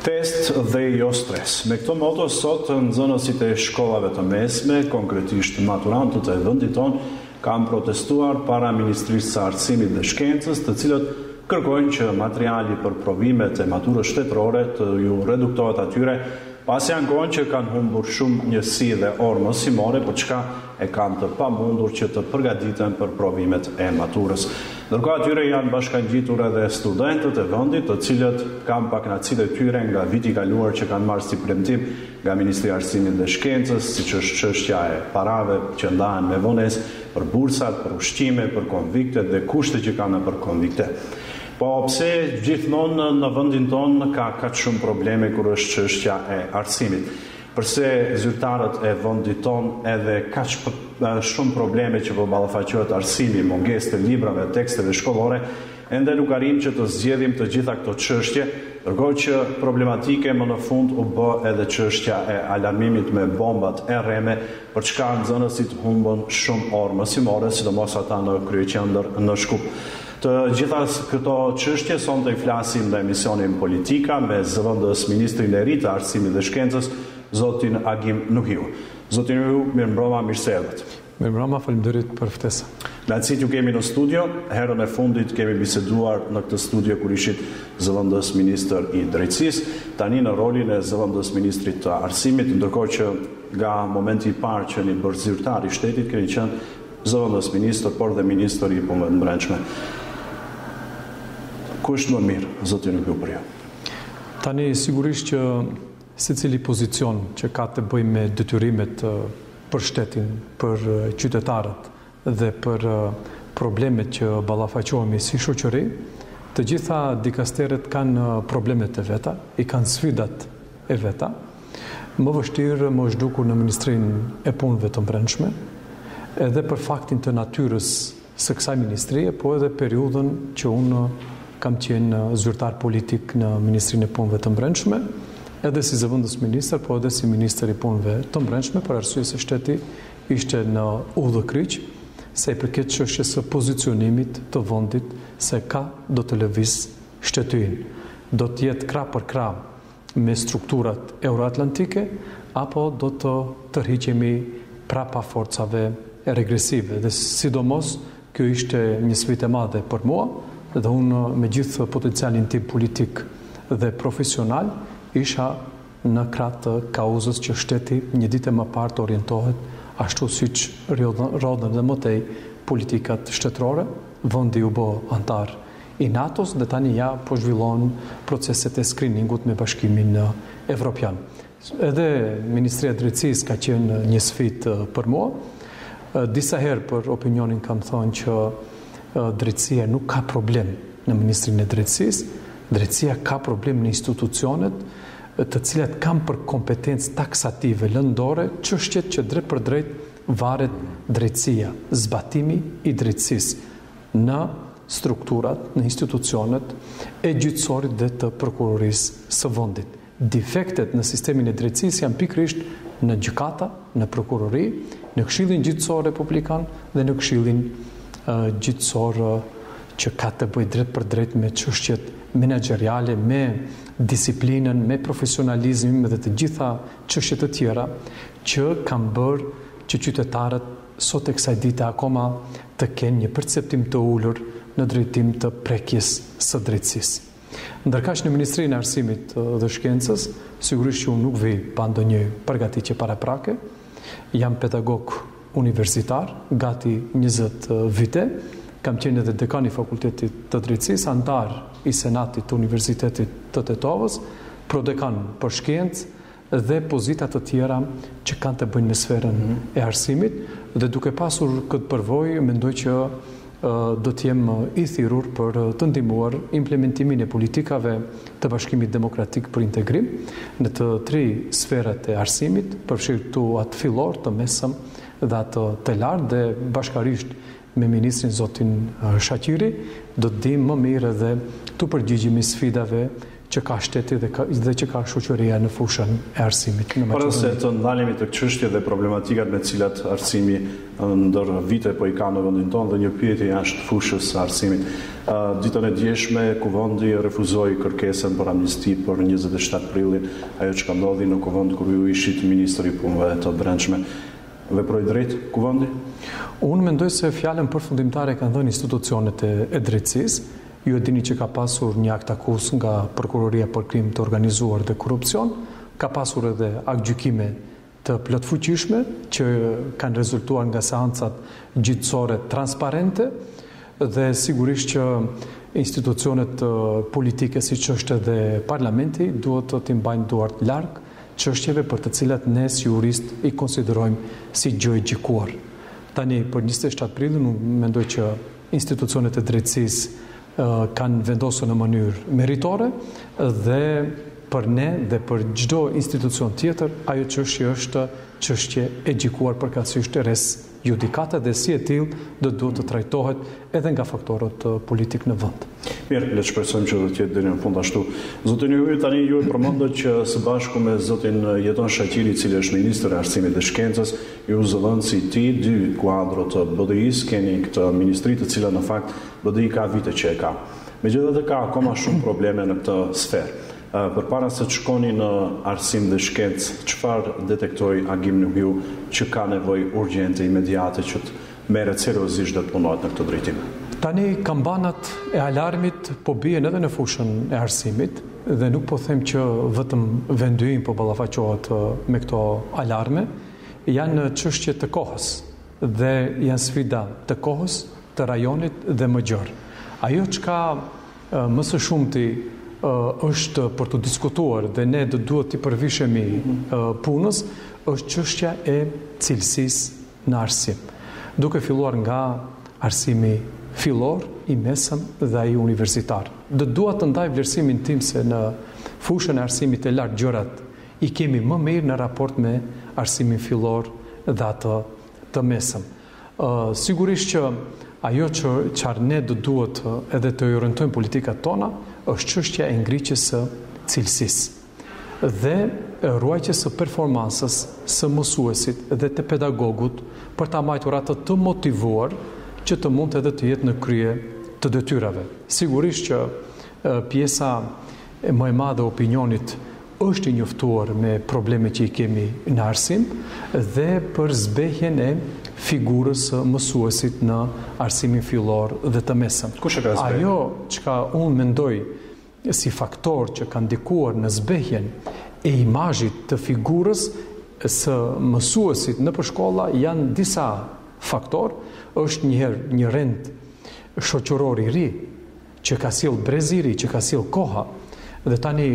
Test dhe jo stres. Me këto moto sot nxënësit e shkollave të mesme, konkretisht maturantët e vendit tonë, kanë protestuar para Ministrisë së Arsimit dhe Shkencës, të cilët kërkojnë që materiali për provimet e maturës shtetërore të ju reduktohet atyre, pasi ankohen që kanë humbur shumë njësi dhe orë mësimore, për çka e kanë të pamundur që të përgatiten për provimet e maturës. Ndërkohë atyre janë bashkangjitur edhe studentët e vendit, të cilët kanë pakënaqësitë e tyre nga viti i kaluar që kanë marrë si premtim nga Ministri i Arsimit dhe Shkencës, siç është çështja e parave që ndahen me vonesë për bursat, për ushqime, për konvikte dhe kushtet që kanë për konvikte. Po pse gjithmonë në vendin tonë ka kaq shumë probleme kur është çështja e arsimit? Përse zyrtarët e vendit tonë edhe kaq shumë probleme që po ballafaqohet arsimi, mungesë të librave, teksteve shkollore, ende nuk arrim që të zgjedhim të gjitha këto çështje, ndërkohë që problematike më në fund u bë edhe çështja e alarmimit me bombat e rreme, për çka nxënësit humbën shumë orë mësimore, sidomos ata në kryeqendër në Shkup. Të gjitha këto çështje sonte i flasim në emisionin Politika me zëvendës Ministrin e Ri të Arsimit dhe Shkencës, zotin Agim Nuhiu. Zotin Nuhiu, mirëmbrëma, mirë se erdhët. Mirëmbrëma, faleminderit për ftesën. Kënaqësi ju kemi në studio. Herën e fundit kemi biseduar në këtë studio kur ishit zëvendës Ministër i Drejtësisë, tani në rolin e zëvendës Ministrit të Arsimit, ndërkohë që nga momenti i parë që një bërë zyrtar i shtetit keni qenë zëvendës Ministër, por dhe Ministër i Punëve të Brendshme. Kush më mirë, zotin Nuhiu, për ju? Tani sigurisht që secili pozicion që ka të bëjë me detyrimet për shtetin, për qytetarët dhe për problemet që ballafaqohemi si shoqëri, të gjitha dikasteret kanë problemet e veta, i kanë sfidat e veta. Më vështirë më është dukur në Ministrinë e Punëve të Brendshme, edhe për faktin të natyrës së kësaj ministrie, po edhe periudhën që unë kam qenë zyrtar politik në Ministrinë e Punëve të Brendshme, edhe si zëvendës ministër, po edhe si Ministër i Punëve të Brendshme, për arsye se shteti ishte në udhëkryq, se i përket çështjes së pozicionimit të vendit se ka do të lëviz shtetin. Do të jetë krah për krah me strukturat euroatlantike, apo do të tërhiqemi prapa forcave regresive. Dhe sidomos, kjo ishte një sfidë e madhe për mua, dhe unë me gjithë potencialin tim politik dhe profesional, isha në krah të kauzës që shteti një ditë më parë të orientohet ashtu siç rodhen dhe mëtej politikat shtetërore. Vendi u bë antar i NATO-s dhe tani ja po zhvillon proceset e screeningut me Bashkimin Evropian. Edhe Ministria e Drejtësisë ka qenë një sfidë për mua. Disa herë për opinionin kam thënë që drejtësia nuk ka problem në Ministrinë e Drejtësisë, drejtësia ka problem në institucionet të cilat kanë për kompetencë taksative lëndore çështjet që drejt për drejt varet drejtësia, zbatimi i drejtësisë në strukturat, në institucionet e gjyqësorit dhe të prokurorisë së vendit. Defektet në sistemin e drejtësisë janë pikërisht në gjykata, në prokurori, në Këshillin Gjyqësor Republikan dhe në Këshillin Gjyqësor që ka të bëjë drejt për drejt me çështjet menaxheriale, me disiplinën, me profesionalizmin dhe të gjitha çështjet të tjera që kanë bërë që qytetarët sot e kësaj dite akoma të kenë një perceptim të ulur në drejtim të prekjes së drejtësisë. Ndërkaq në Ministrinë e Arsimit dhe Shkencës, sigurisht që unë nuk vi pa ndonjë përgatitje paraprake. Jam pedagog universitar, gati 20 vite. Kam qenë edhe dekan i Fakultetit të Drejtësisë, antar i Senatit të Universitetit të Tetovës, prodekan për shkencë dhe pozita të tjera që kanë të bëjnë me sferën e arsimit, dhe duke pasur këtë përvojë, mendoj që do të jem i thirrur për të ndihmuar implementimin e politikave të Bashkimit Demokratik për Integrim në të 3 sferat e arsimit, përfshirë atë fillor, të mesëm dhe atë të lartë, dhe bashkarisht me Ministrin zotin Shaqiri, do të dim më mirë edhe të përgjigjemi sfidave që ka shteti dhe që ka shoqëria në fushën e arsimit. Para se të ndalemi të çështjet dhe problematikat me cilat arsimi ndër vite po i ka në vendin tonë dhe një pyetje jashtë fushës së arsimit. Ditën e djeshme Kuvendi refuzoi kërkesën për amnisti për 27 prillin, ajo që ka ndodhi në Kuvend kur ju ishit ministri i punëve të brendshme. Veproi drejt Kuvendi? Unë mendoj se fjalën përfundimtare kanë dhënë institucionet e drejtësisë. Ju e dini që ka pasur një akt akus nga Prokuroria për krim të organizuar dhe korupcion, ka pasur edhe aktgjykime të plotfuqishme që kanë rezultuar nga seancat gjyqësore transparente dhe sigurisht që institucionet politike si që është edhe parlamenti duhet të t'i mbajnë duart larg çështjeve për të cilat ne si jurist i konsiderojmë si gjë e gjykuar. Tani për 27 prillin unë mendoj që institucionet e drejtësisë kanë vendosur në mënyrë meritore dhe për ne dhe për çdo institucion tjetër ajo çështje është çështje e gjykuar përkatësisht rres judikata dhe si e tillë do duhet të trajtohet edhe nga faktorët politik në vend. Mirë, le të shpresojmë që do të jetë deri në fund ashtu. Zotin Hyri, tani ju e përmendët që së bashku me zotin Jeton Shaqiri, i cili është ministri i Arsimit dhe Shkencës, ju zëvendësi ti dy kuadro të BDI-s, keni këtë ministri të cila në fakt BDI ka vite që e ka. Megjithatë ka akoma shumë probleme në këtë sferë. Përpara se të shkoni në arsim dhe shkencë, çfarë detektoi Agim Nuhiu që ka nevojë urgjente imediate që të merret seriozisht dhe të punohet në këtë drejtim? Tani kampanat e alarmit po bien edhe në fushën e arsimit dhe nuk po them që vetëm Vendi Ynë po ballafaqohet me këto alarme, janë çështje të kohës dhe janë sfida të kohës, të rajonit dhe më gjerë. Ajo çka më së shumti është për të diskutuar dhe ne duhet të përvishemi punës, është çështja e cilësisë në arsim. Duke filluar nga arsimi fillor, i mesëm dhe ai universitar. Dua të ndaj vlerësimin tim se në fushën e arsimit e lartë gjërat i kemi më mirë në raport me arsimin fillor dhe atë të mesëm. Sigurisht që ajo që ne duhet edhe të orientojmë politikat tona është çështja e ngriqjes së cilësisë dhe ruajtjes së performancës së mësuesit dhe të pedagogut për ta mbajtur atë të motivuar që të mund edhe të jetë në krye të detyrave. Sigurisht që pjesa më e madhe e opinionit është i njoftuar me probleme që i kemi në arsim dhe për zbehjen e figurës së mësuesit në arsimin fillor dhe të mesëm. Kush e ka zbehur? Ajo çka unë mendoj si faktor që ka ndikuar në zbehjen e imazhit të figurës së mësuesit në shkolla janë disa faktor. Është njëherë një rend shoqëror i ri që ka sjell brezi i ri, që ka sjell koha. Dhe tani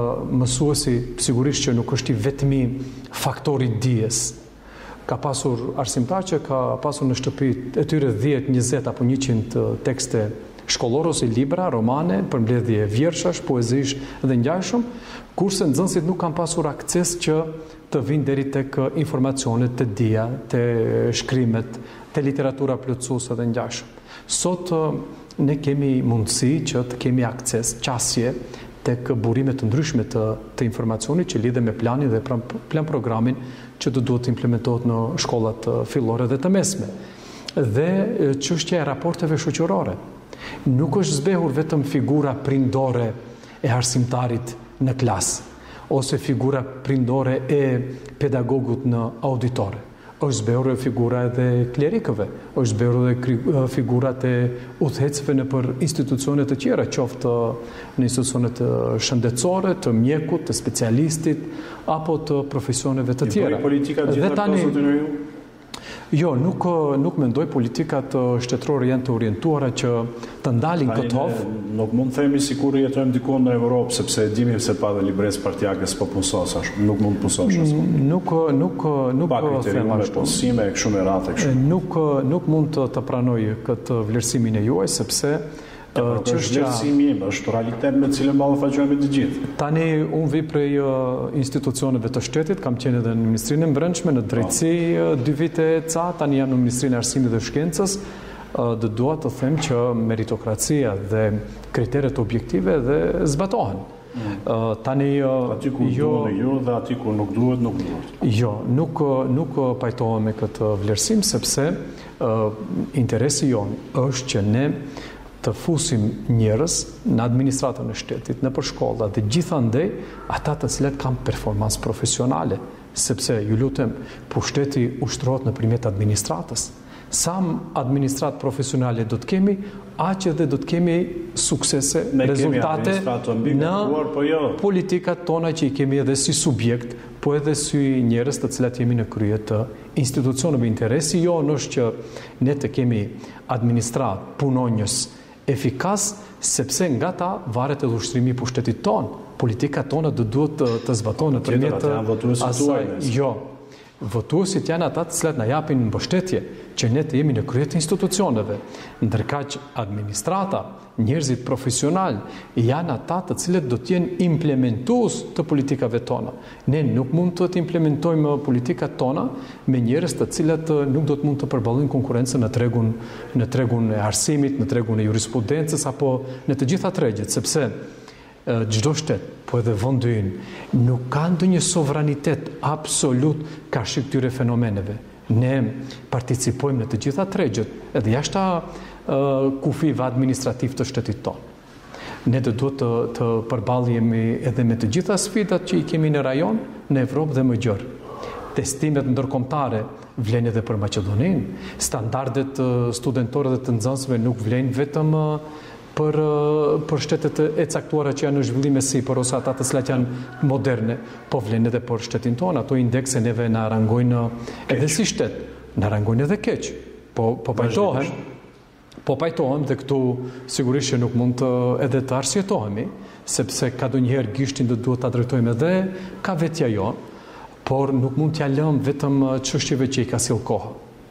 mësuesi sigurisht që nuk është i vetmi faktori dijes. Ka pasur arsimtar që ka pasur në shtëpi e tyre 10, 20 apo 100 tekste shkollore ose libra, romane, përmbledhje vjershash, poezish dhe ngjashëm, kurse nxënësit nuk kanë pasur akses që të vinë deri tek informacionet të dija, të shkrimet, të literatura plotësuese dhe ngjashëm. Sot ne kemi mundësi që të kemi akses, qasje tek burime të ndryshme të informacionit që lidhe me planin dhe plan programin që duhet të implementohet në shkollat fillore dhe të mesme. Dhe çështja e raporteve shoqërore. Nuk është zbehur vetëm figura prindore e arsimtarit në klasë, ose figura prindore e pedagogut në auditore. Është zbehur figura edhe klerikëve, është zbehur edhe figurat e udhëhecëve në për institucione të tjera, qoftë në institucione të shëndetësore, të mjekut, të specialistit, apo të profesioneve të tjera. Politika gjitha këto zotin Hyri? Jo, nuk mendoj politikat shtetërore janë të orientuara që të ndalin këtë ofë. Nuk mund të themi sikur jetojmë diku në Evropë, sepse e dimi se pa dhe libres partjake s'po punësosh ashtu, nuk mund të punësosh ashtu. Nuk them ashtu. Punësime e kështu me radhë kështu. Nuk mund të pranoj këtë vlerësimin e juaj sepse çështja është realitet me cilën ballafaqohemi të gjithë. Tani unë vi prej institucioneve të shtetit, kam qenë edhe në Ministrinë e Brendshme, në drejtësi 2 vite ca, tani jam në Ministrinë e Arsimit dhe Shkencës. Dua të them që meritokracia dhe kriteret objektive dhe zbatohen. Tani artikull duhet ju dhe artikull nuk duhet. Jo, nuk pajtohem me këtë vlerësim sepse interesi jonë është që ne të fusim njerëz në administratën e shtetit, në shkolla dhe gjithandej ata të cilët kanë performancë profesionale, sepse ju lutem, pushteti ushtrohet nëpërmjet administratës. Sa administratë profesionale do të kemi, aq edhe do të kemi suksese, rezultate në politikat tona që i kemi edhe si subjekt, po edhe si njerëz të cilat jemi në krye të institucioneve. Interesi jonë është që ne të kemi administratë punonjës efikas, sepse nga ta varet edhe ushtrimi i pushtetit tonë. Politikat tona duhet të zbatohen nëpërmjet asaj. Jo. Votuesit janë ata të cilat na japin mbështetje që ne të jemi në krye të institucioneve, ndërkaq administrata, njerëzit profesional janë ata të cilët do të jenë implementues të politikave tona. Ne nuk mund të implementojmë politikat tona me njerëz të cilët nuk do të mund të përballojnë konkurrencën në tregun e arsimit, në tregun e jurisprudencës apo në të gjitha tregjet, sepse çdo shtet, po edhe vendi ynë, nuk ka ndonjë sovranitet absolut kashik këtyre fenomeneve. Ne participojmë në të gjitha tregjet, edhe jashta kufive administrativ të shtetit tonë. Ne duhet të përballemi edhe me të gjitha sfidat që i kemi në rajon, në Evropë dhe më gjerë. Testimet ndërkombëtare vlen edhe për Maqedoninë, standardet studentore dhe të nxënësve nuk vlen vetëm për shtetet e caktuara që janë në zhvillim e sipër ose ata të cilat janë moderne, po vlen edhe për shtetin tonë. Ato indekse neve na rangojnë edhe si shtet, na rangojnë edhe keq. Po pajtohem dhe këtu sigurisht që nuk mund edhe të arsyetohemi, sepse ka ndonjëherë gishtin do duhet ta drejtojmë edhe ka vetja jonë, por nuk mund t'ja lëm vetëm çështjeve që i ka sill koha.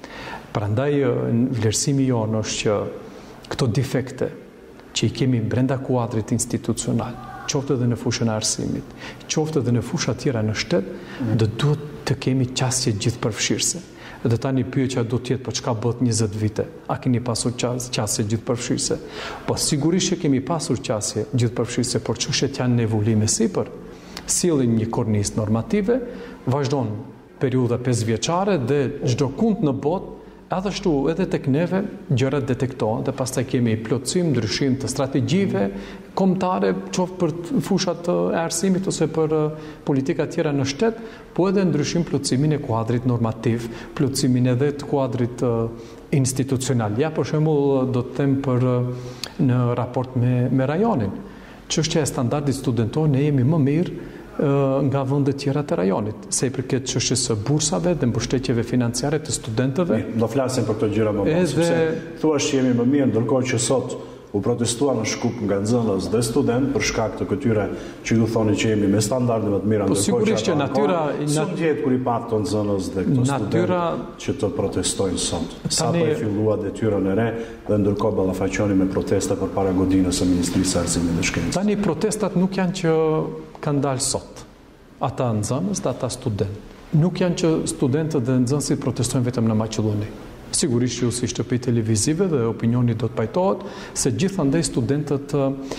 Prandaj vlerësimi jonë është që këto defekte që i kemi brenda kuadrit institucional, qoftë edhe në fushën e arsimit, qoftë edhe në fusha tjera në shtet, do duhet të kemi qasje gjithëpërfshirëse. Dhe tani pyetja do të jetë, po çka bëhet 20 vite? A keni pasur qasje gjithëpërfshirëse? Po sigurisht që kemi pasur qasje gjithëpërfshirëse, por çështjet janë në evolim e sipër. Sillin një kornizë normative, vazhdon periudha 5 vjeçare dhe çdo kund në botë edhe ashtu edhe tek neve gjërat detektohen dhe pastaj kemi plotësim, ndryshim të strategjive kombëtare, qoftë për fushat e arsimit ose për politika tjera në shtet, po edhe ndryshim plotësimin e kuadrit normativ, plotësimin edhe të kuadrit institucional. Ja, për shembull, do të them për në raport me rajonin. Çështja e standardit studentor ne jemi më mirë nga vendet tjera të rajonit, se i përket çështjes së bursave dhe mbështetjeve financiare të studentëve. Do flasim për këto gjëra më vonë, sepse thuash që jemi më mirë, ndërkohë që sot u protestuar në Shkup nga nxënës dhe student për shkak të këtyre që ju thoni që jemi me standarde më të mira, ndërkohë që natyra ndjet kur i pat të nxënës dhe këto studentë që të protestojnë sot. Sa po e fillua detyrën e re dhe ndërkohë ballafaqoni me protesta përpara godinës së Ministrisë së Arsimit dhe Shkencës. Tani protestat nuk janë që kanë dalë sot. Ata nxënës dhe ata studentë. Nuk janë që studentët dhe nxënësit protestojnë vetëm në Maqedoni. Sigurisht që si shtëpi televizive dhe opinioni do të pajtohet se gjithandej studentët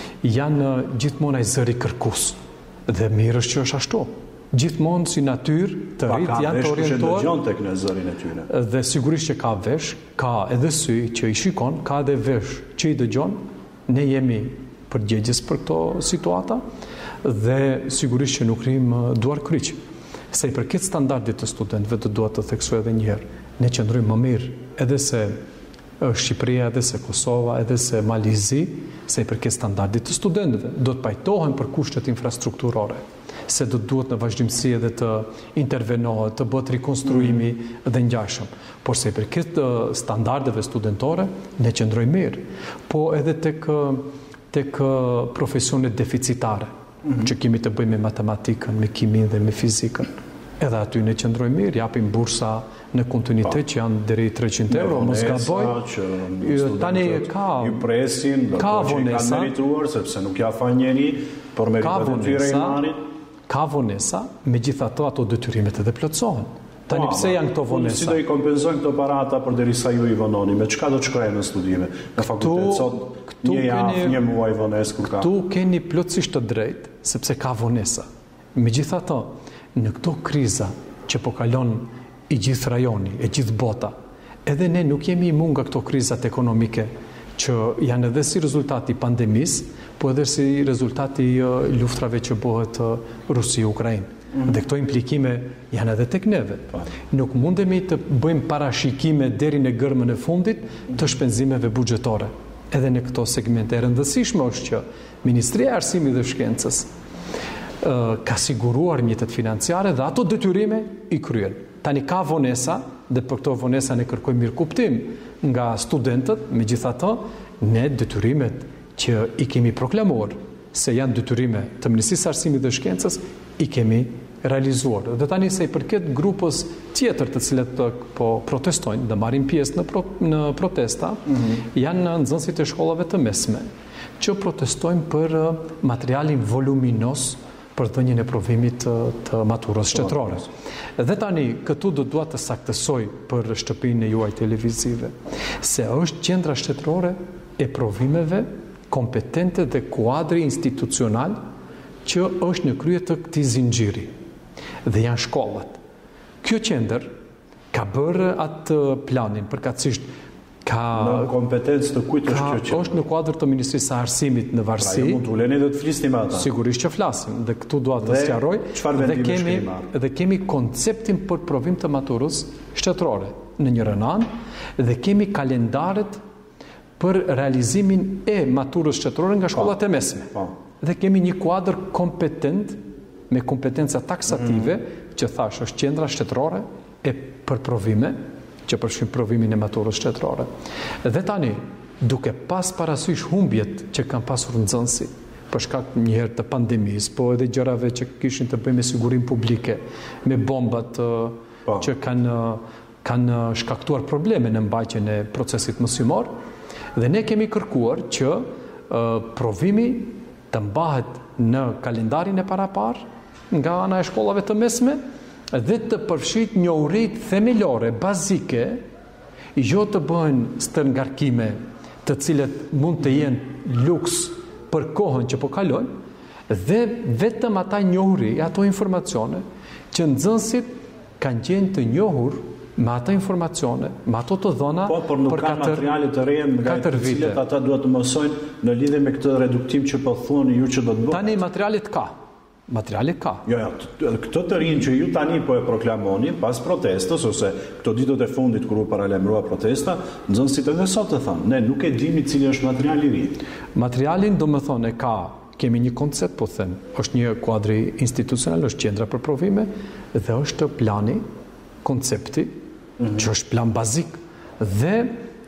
janë gjithmonë ai zëri kërkues. Dhe mirë është që është ashtu. Gjithmonë si natyrë të rritë janë të orientuar. Dëgjon tek në zërin e tyre. Dhe sigurisht që ka vesh, ka edhe sy që i shikon, ka edhe vesh që i dëgjon. Ne jemi përgjegjës për këto situata dhe sigurisht që nuk rrim duar kryq. Se i përket standardit të studentëve të duhet të theksoj edhe një herë. Ne qëndrojmë më mirë edhe se Shqipëria, edhe se Kosova, edhe se Malizi, se i përket standardit të studentëve. Do të pajtohen për kushtet infrastrukturore, se do të duhet në vazhdimsi edhe të intervenohet, të bëhet rikonstruimi dhe ngjashëm. Por se i përket standardeve studentore, ne qëndrojmë mirë. Po edhe tek profesionet deficitare, që kemi të bëjmë me matematikën, me kimin dhe me fizikën. Edhe aty ne qëndrojmë mirë, japim bursa në kontinuitet që janë deri 300 euro, mos gaboj. Tani ju presin, do të thotë që kanë merituar sepse nuk ja fa njeri, por meritat e tyre i marrin. Ka vonesa, megjithatë ato detyrimet edhe plotësohen. Tani pse janë këto vonesa? Si do I kompenzojnë këto parata për derisa ju I vononi? Me çka do të shkojnë në studime? Në fakultet sot një javë, një muaj vonesë kur ka. Tu keni plotësisht të drejtë, sepse ka vonesa. Megjithatë, në këto kriza që po kalon I gjithë rajoni, e gjithë bota, edhe ne nuk jemi imun nga këto krizat ekonomike që janë edhe si rezultati pandemisë, po edhe si rezultati luftrave që bëhet Rusi-Ukrainë. Dhe këto implikime janë edhe tek neve. Nuk mundemi të bëjmë parashikime deri në gërmën e fundit të shpenzimeve buxhetore. Edhe në këto segmente e rëndësishme është që Ministria e Arsimit dhe Shkencës ka siguruar mjetet financiare dhe ato detyrime I kryen. Tani ka vonesa dhe për këto vonesa ne kërkojmë mirëkuptim nga studentët, megjithatë ne detyrimet që I kemi proklamuar se janë detyrime të Ministrisë së Arsimit dhe Shkencës I kemi realizuar. Dhe tani se I përket grupës tjetër të cilët po protestojnë dhe marrin pjesë në protesta, janë nxënësit e shkollave të mesme, që protestojnë për materialin voluminos për dhënien e provimit të maturës shtetërore. Dhe tani këtu do dua të saktësoj për shtëpinë e juaj televizive, se është qendra shtetërore e provimeve kompetente dhe kuadri institucional që është në krye të këtij zinxhiri. Dhe janë shkollat. Kjo qendër ka bërë atë planin përkatësisht në kompetencë të kujt është kjo qendër? Është në kuadër të Ministrisë së Arsimit në varësi. Pra, mund të uleni dhe të flisni me ata. Sigurisht që flasim dhe këtu dua të sqaroj. Dhe kemi konceptin për provim të maturës shtetërore në njërin anë dhe kemi kalendaret për realizimin e maturës shtetërore nga shkollat e mesme. Dhe kemi një kuadër kompetent me kompetenca taksative që thash është qendra shtetërore e për provime që përfshin provimin e maturës shtetërore. Dhe tani, duke pas parasysh humbjet që kanë pasur nxënësit për shkak njëherë të pandemisë, po edhe gjërave që kishin të bëjnë me sigurinë publike, me bombat që kanë shkaktuar probleme në mbajtjen e procesit mësimor, dhe ne kemi kërkuar që provimi të mbahet në kalendarin e parapar nga ana e shkollave të mesme dhe të përfshit njohuritë themelore, bazike, jo të bëhen stërngarkime të cilët mund të jenë luks për kohën që po kalojnë dhe vetëm ata njohuri, ato informacione që nxënësit kanë qenë të njohur me ata informacione, me ato të dhëna por nuk ka materiale të reja nga të cilët ata duhet të mësojnë në lidhje me këtë reduktim që po thuani ju që do të bëhet. Tani materialet ka. Jo, këtë të rinj që ju tani po e proklamoni pas protestës ose këto ditët e fundit kur u paralajmërua protesta, nxënësit edhe sot e thanë, ne nuk e dimi cili është materiali I ri. Materialin domethënë kemi një koncept, po them, është një kuadri institucional, është qendra për provime dhe është plani, koncepti, që është plan bazik dhe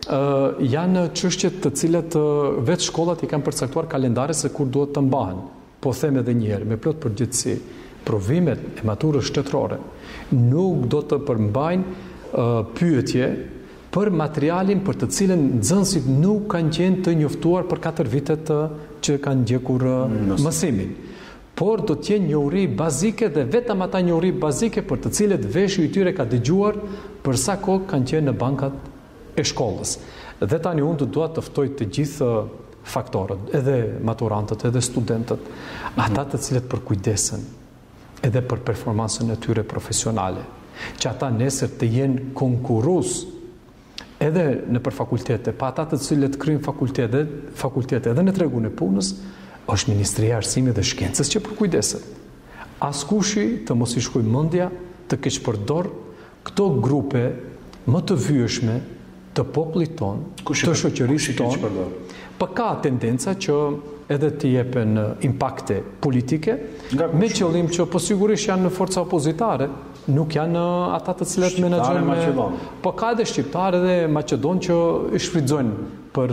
janë çështjet të cilat vetë shkollat I kanë përcaktuar kalendare se kur duhet të mbahen. Po them edhe një herë, me plot përgjithësi, provimet e maturës shtetërore nuk do të përmbajnë pyetje për materialin për të cilën nxënësit nuk kanë qenë të njoftuar për 4 vitet që kanë ndjekur mësimin. Por do të jenë njohuri bazike dhe vetëm ata njohuri bazike për të cilët veshju I tyre ka dëgjuar për sa kohë kanë qenë në bankat e shkollës. Dhe tani unë dua të ftoj të gjithë faktorët, edhe maturantët, edhe studentët, ata të cilët përkujdesen edhe për performansën e tyre profesionale, që ata nesër të jenë konkurrues edhe në për fakultete, pa ata të cilët kryejnë fakultete edhe në tregun e punës, është Ministria e Arsimit dhe Shkencës që përkujdeset. Askushi të mos I shkojë mendja të keq përdor këto grupe më të vyeshme të popullit ton, të shoqërisë tonë, për ka tendenca që edhe të jepen impakte politike, me qëllim që po sigurisht janë në forca opozitare, nuk janë ata të cilët menaxhojnë, po ka edhe shqiptarë dhe Maqedon që I shfrytëzojnë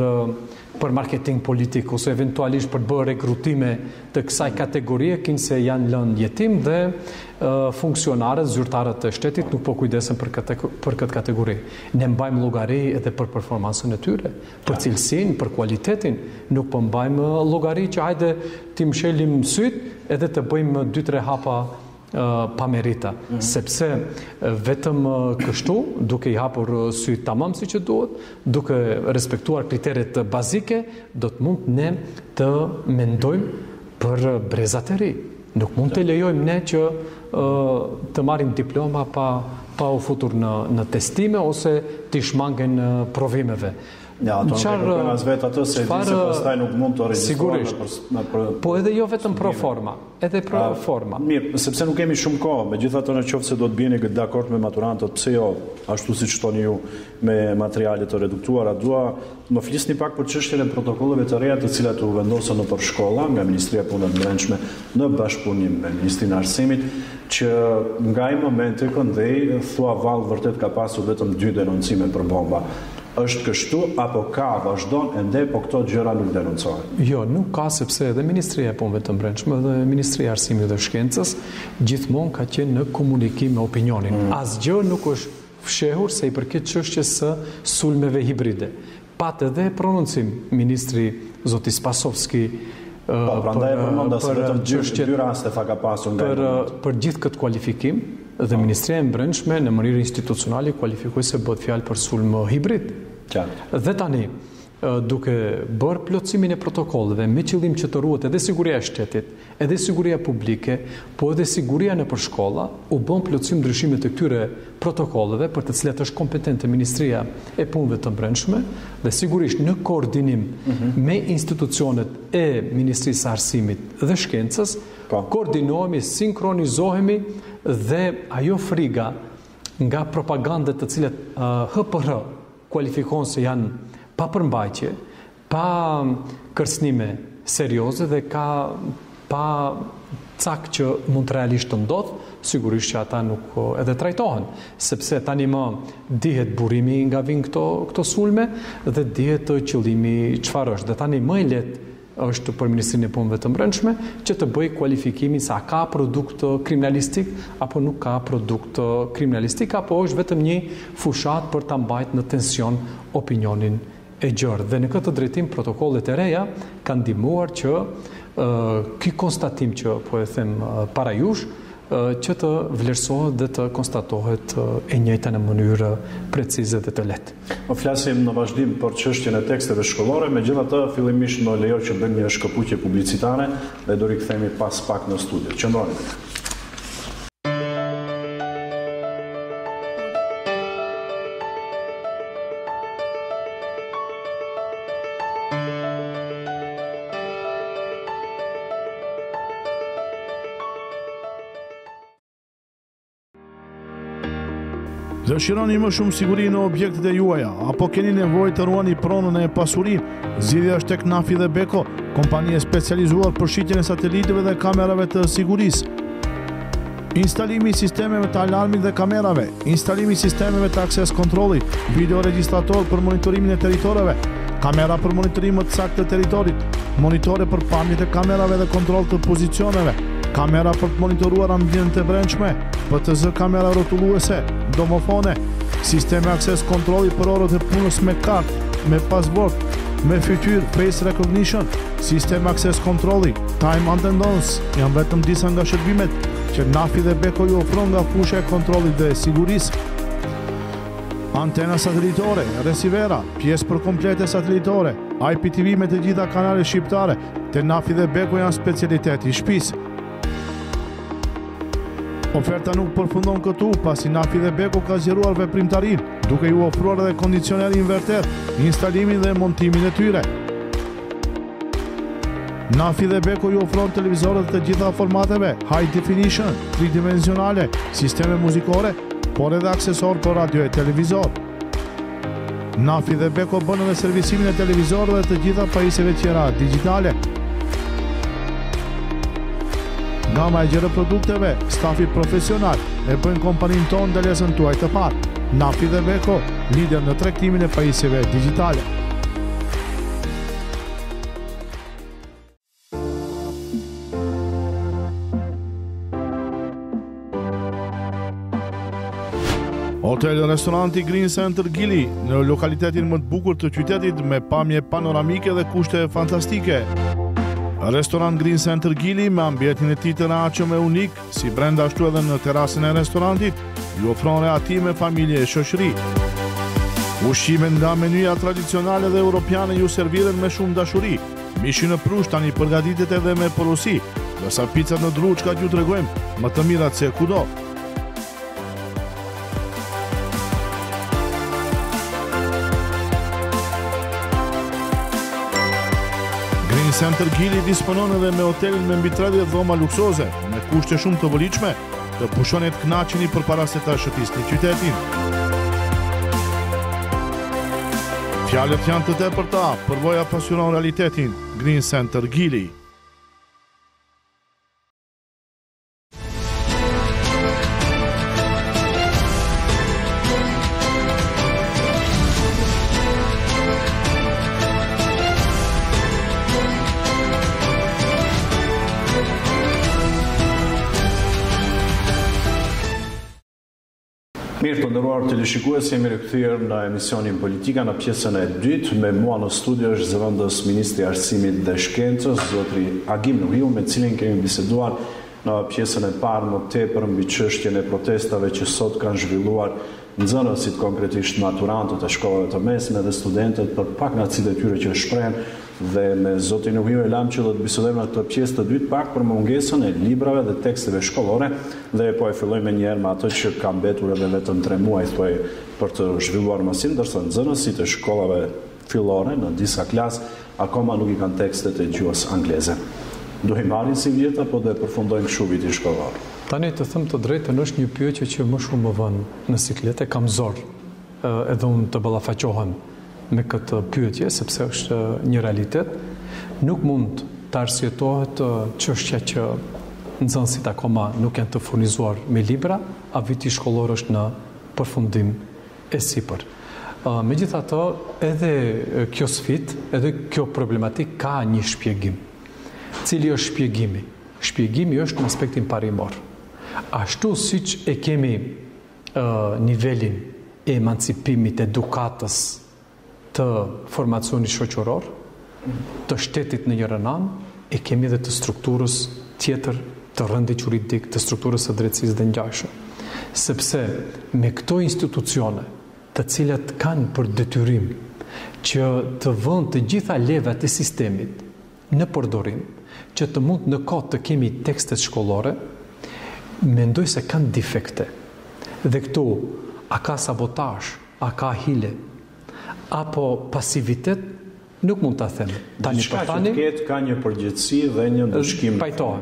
për marketing politik ose eventualisht për bërë rekrutime të kësaj kategorie, kinse janë lënë jetim dhe funksionarët, zyrtarët e shtetit nuk po kujdesen për këtë kategori. Ne mbajmë llogari edhe për performansën e tyre, për cilësinë, për kualitetin, nuk po mbajmë llogari që hajde ti mshelim syt edhe të bëjmë 2-3 hapa pamerita, sepse vetëm kështu, duke I hapur sy tamam si që duhet, duke respektuar kriteret bazike, do të mund ne të mendojmë për brezat e ri. Nuk mund të lejojmë ne që të marrim diploma pa u futur në testime ose të shmangen provimeve. Ja, ato nuk e kërkojnë as vetë atë se di se pastaj nuk mund të regjistruar. Po edhe jo vetëm pro forma, edhe pro forma. Mirë, sepse nuk kemi shumë kohë, megjithatë në qoftë se do të bjeni dakord me maturantët, pse jo, ashtu siç thoni ju me materiale të reduktuara, dua më flisni pak për çështjen e protokolleve të reja të cilat u vendosën nëpër shkolla nga Ministria e Punëve të Brendshme në bashkëpunim me Ministrinë e Arsimit, që nga ai momenti këndej thua vallë vërtet ka pasur vetëm 2 denoncime për bomba. Është kështu apo ka vazhdon ende po këto gjëra nuk denoncohen? Jo, nuk ka, sepse edhe Ministria e Punëve të Brendshme dhe Ministria e Arsimit dhe Shkencës gjithmonë ka qenë në komunikim me opinionin. Asgjë nuk është fshehur se I përket çështjes së sulmeve hibride. Pat edhe prononcim ministri zoti Spasovski prandaj e përmenda se vetëm 2 raste ka pasur nga për gjithë këtë kualifikim dhe Ministria e Brendshme në mënyrë institucionale kualifikoi se bëhet fjalë për sulm hibrid. Dhe tani, duke bërë plotësimin e protokolleve me qëllim që të ruhet edhe siguria e shtetit, edhe siguria publike, po edhe siguria nëpër shkolla, u bën plotësim ndryshimet të këtyre protokolleve për të cilat është kompetente Ministria e Punëve të Brendshme dhe sigurisht në koordinim me institucionet e Ministrisë së Arsimit dhe Shkencës, koordinohemi, sinkronizohemi dhe ajo friga nga propagandat të cilat HPR kualifikon se janë pa përmbajtje, pa kërcënime serioze dhe pa cak që mund të realisht të ndodhë, sigurisht që ata nuk edhe trajtohen, sepse tani më dihet burimi nga vinë këto sulme dhe dihet qëllimi çfarë është. Dhe tani më e lehtë është për Ministrinë e Punëve të Brendshme që të bëj kualifikimin se a ka produkt kriminalistik apo nuk ka produkt kriminalistik, apo është vetëm një fushat për ta mbajtur në tension opinionin e gjerë. Dhe në këtë drejtim protokollet e reja kanë ndihmuar që ky konstatim që po e them para jush që të vlerësohet dhe të konstatohet e njëjta në mënyrë precize dhe të lehtë. Po flasim në vazhdim për çështjen e teksteve shkollore, megjithatë fillimisht më lejo që bëjmë një shkëputje publicitare dhe do rikthehemi pas pak në studio. Qëndroni. Dëshironi më shumë siguri në objektet e juaja, apo keni nevojë të ruani pronën e pasurinë? Zgjidhja është tek Nafi dhe Beko, kompani e specializuar për shitjen e satelitëve dhe kamerave të sigurisë. Instalimi i sistemeve të alarmit dhe kamerave, instalimi i sistemeve të akses kontrolli, video regjistrator për monitorimin e territoreve, kamera për monitorim të saktë të territorit, monitore për pamjet e kamerave dhe kontroll të pozicioneve, kamera për të monitoruar ambientet e brendshme, PTZ kamera rrotulluese, domofone, sisteme akses kontrolli për orët e punës me kartë, me passport, me fytyrë, face recognition, sisteme akses kontrolli, time attendance, janë vetëm disa nga shërbimet që Nafi dhe Beko ju ofron nga fushja e kontrollit dhe sigurisë. Antena satelitore, resivera, pjesë për komplete satelitore, IPTV me të gjitha kanalet shqiptare, te Nafi dhe Beko janë specialiteti i shtëpisë. Oferta nuk përfundon këtu, pasi Nafi dhe Beko ka zgjeruar veprimtarinë, duke ju ofruar edhe kondicioner inverter, instalimin dhe montimin e tyre. Nafi dhe Beko ju ofron televizorët të gjitha formateve, high definition, tridimensionale, sisteme muzikore, por edhe aksesor për radio e televizor. Nafi dhe Beko bën edhe servisimin e televizorëve dhe të gjitha pajisjeve tjera digjitale. Gama e gjerë produkteve, stafi profesional, e bëjnë kompaninë tonë ndalesën tuaj të parë. Nafi dhe Beko, lider në tregtimin e pajisjeve digjitale. Hotel Restoranti Green Center Gili, në lokalitetin më të bukur të qytetit me pamje panoramike dhe kushte fantastike. Restorant Green Center Gili, me ambientin e tij të rehatshëm e unik, si brenda ashtu edhe në terasën e restorantit, ju ofron rehatime, familje e shoqëri. Ushqimet nga menyja tradicionale dhe europiane ju serviren me shumë dashuri. Mishi në Prush tani përgatitet edhe me porosi, ndërsa picat në Druçka ju tregojmë më të mirat se kudo. Green Center Gili disponon edhe me hotelin me mbi 30 dhoma luksoze, me kushte shumë të vëlidshme, të pushoni të kënaqeni përpara se ta shëtisni qytetin. Fjalët janë të tepërta, përvoja pasyron realitetin. Green Center Gili. Mirë të nderuar teleshikues, jemi rikthyer në emisionin Politika në pjesën e dytë. Me mua në studio është zëvendës Ministri i Arsimit dhe Shkencës, zotri Agim Nuhiu, me cilin kemi biseduar në pjesën e parë më tepër mbi çështjen e protestave që sot kanë zhvilluar nxënësit, konkretisht maturantët e shkollave të mesme dhe studentët për pakënaqësitë e tyre që shprehen, dhe me zotin Nuhiu e lam që do të bisedojmë në këtë pjesë të dytë pak për mungesën e librave dhe teksteve shkollore, dhe po e fillojmë njëherë me atë që ka mbetur edhe vetëm 3 muaj thuaj për të zhvilluar masin, ndërsa nxënësit e shkollave fillore në disa klasë akoma nuk i kanë tekstet e gjuhës angleze. Do i marrin si vjet apo do e përfundojnë kështu vitin shkollor? Tani të them të drejtën, është një pyetje që më shumë më vën në sikletë, kam zor edhe unë të ballafaqohem me këtë pyetje, sepse është një realitet. Nuk mund të arsyetohet çështja që nxënësit akoma nuk janë të furnizuar me libra, a viti shkollor është në përfundim e sipër. Megjithatë, edhe kjo sfidë, edhe kjo problematik ka një shpjegim. Cili është shpjegimi? Shpjegimi është në aspektin parimor. Ashtu siç e kemi nivelin e emancipimit, edukatës, të formacionit shoqëror, të shtetit në njëra anë, e kemi edhe të strukturës tjetër të rëndit juridik, të strukturës së drejtësisë dhe ngjashme. Sepse me këto institucione, të cilat kanë për detyrim që të vënë të gjitha levat e sistemit në përdorim, që të mund në kohë të kemi tekstet shkollore, mendoj se kanë defekte. Dhe këtu, a ka sabotazh, a ka hile, apo pasivitet, nuk mund ta them. Tani për tani ka një përgjegjësi dhe një ndëshkim.